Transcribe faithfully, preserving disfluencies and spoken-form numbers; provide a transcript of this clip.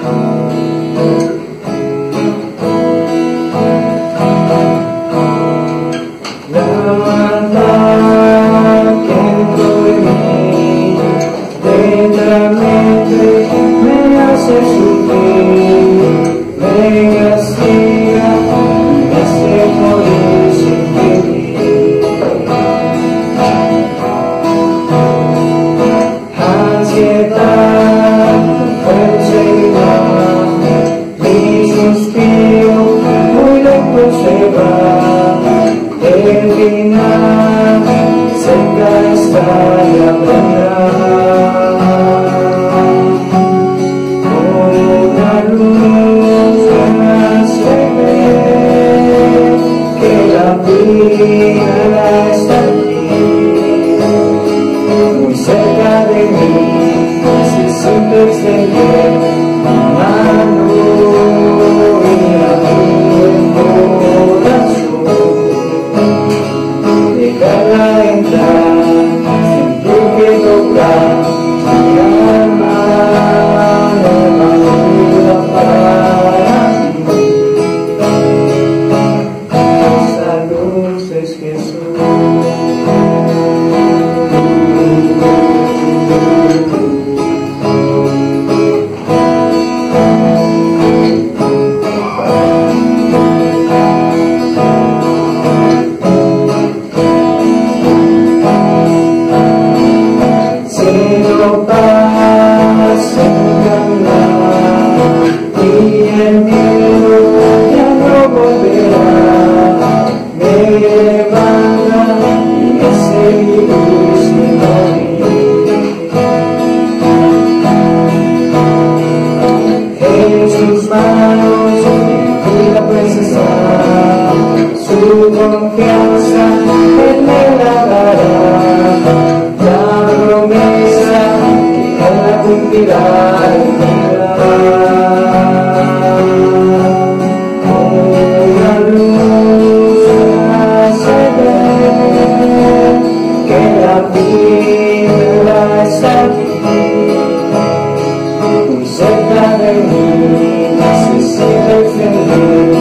Me hace sufrir, me castiga, me hace morir sin vivir. Ansiedad, no puedo seguir más, mi suspiro muy lejos se va, el final cerca está y vendrá. Vida está aquí, muy cerca de mí, necesito extender mi mano y abrir el corazón, dejarla entrar, sentir que tocar mi alma, nueva vida para mí. Esa luz es Jesús. Siendo paz en caminar y el miedo ya no volverá, me levanta y me hace vivir sin morir. En sus manos mi vida pues está, su confianza Él me la dará. Cumplirá y una luz hace ver que la vida está aquí, muy cerca de mí, necesito extender